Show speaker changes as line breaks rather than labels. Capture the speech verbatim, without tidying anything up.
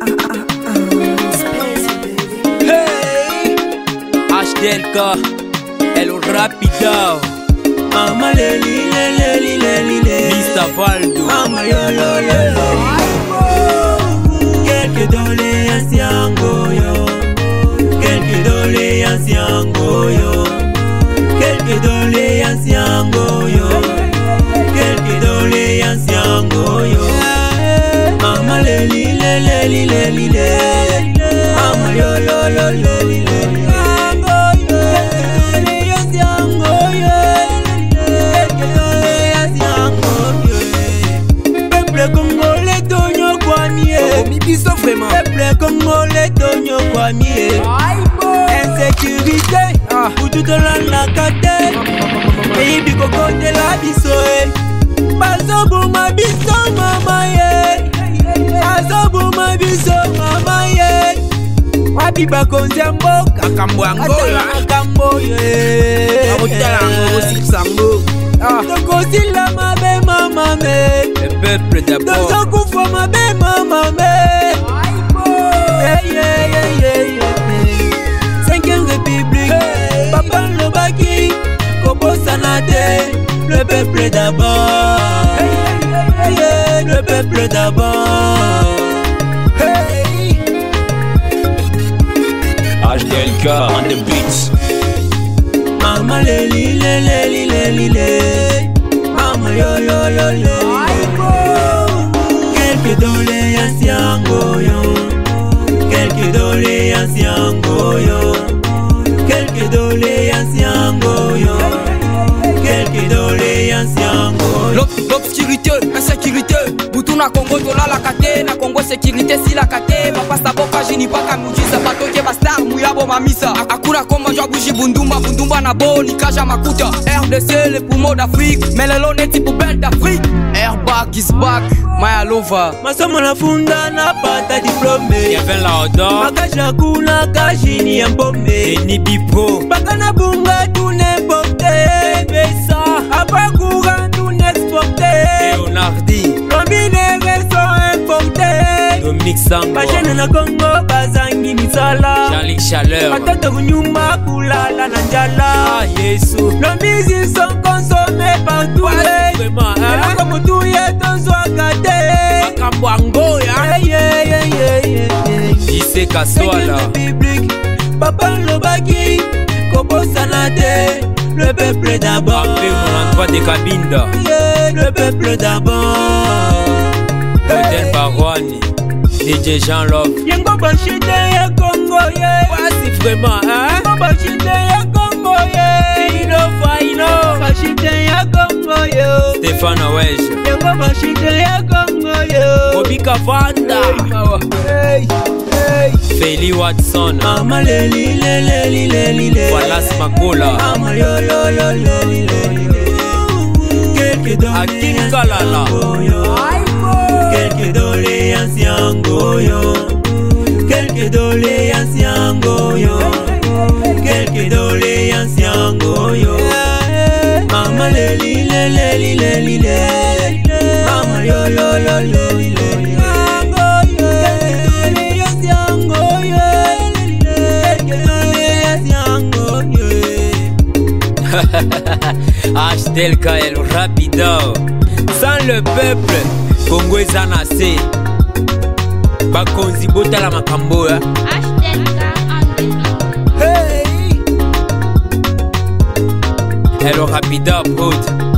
Hey, H D L K, El Rapido,
Mama leli leli leli leli,
mister Valdo,
Mama yo yo yo yo. Quelques doléances yango yo, quelques doléances yango yo, quelques doléances yango yo, quelques doléances yango yo. Mama leli leli leli leli, Mama yo yo yo leli leli.
Vraiment.
Peuple congolais tonyo kwamie. Insécurité ah. Pour tout la kate. Pays biko kote la biso eh. Bazo buma biso mama ye. Bazo buma biso mama ye. Wapi bakonzi mboka
Makambo Angola
makambo ye.
Abotala ngo sipsango.
Toko sila mabe mama me.
Le peuple d'abord.
Toko kufa mabe mama me. Yeah, yeah, yeah, yeah, yeah. Cinquième République, hey. Papa Lobaki, Kobo Sanate, le peuple d'abord. Hey, yeah, le peuple d'abord. Hey.
H D L K on the beats.
Mama leli leli leli leli, Mama yo yo yo yo. Quelques doléances yango yo. Quelques doléances yango yo, quelques doléances yango yo, quelques doléances yango yo.
L'obscurité, insécurité, Boutou na Congo tola la kate, na Congo sécurité si la kate, papa saboka jini paka mujiza patoke bastar muyabo mamisa. Akuna koma jwa buji bundumba bundumba na bo nikaja makuta. R D C les poumons d'Afrique, mais le lot n'est poubelle d'Afrique. Airbag is back, Maya Lova.
Masomo na funda na pata diplôme.
Yavin la odor.
Makaja kuna kajini ya mbombe.
Ni bipo.
Baka na bunga tu n'importe. Besa. Apa courant tu n'exporte.
Leonardi.
Combinaisons sont importées.
Dominique Sango.
Bajene na Congo bazangi misala.
Charlie Chaleur.
Patata kunyuma kulala na njala.
Ah Yesu.
Nos musiques sont consommées partout.
Vraiment hein.
Comme tout y est dans soi gâté.
Makambo Angola.
Yeah yeah yeah yeah.
Jise Kaswala.
République, Papa Lobaki, Kobo Sanate, le peuple d'abord.
Appelé mon endroit de Kabinda.
Yeah, le peuple d'abord.
Odel Barwani. D J Jean Love.
Yengo bashite ya Congo yeah.
Voici vraiment hein.
Yengo bashite ya Congo yeah.
Fino Faino.
Bashite ya Congo yo.
Stéphane Wesh.
Yengo bashite ya Congo yo.
Obika Vanda.
Hey, hey.
Feli Watson.
Mama leli leli leli leli.
Wallace Makola.
Mama yo yo yo leli leli. Quelques
Akim
doléances
Kalala.
yango yo. Quelques doléances yango yo. Quelques doléances yango yo. Quelques doléances yango yo. Mama leli leli leli leli. Mama yo yo yo leli leli.
H D L K El Rapido. Sans le peuple, Congo est anasé. Bakonzi botala makambo ya.
H D L K on the beat.
Hey. El Rapido Prod.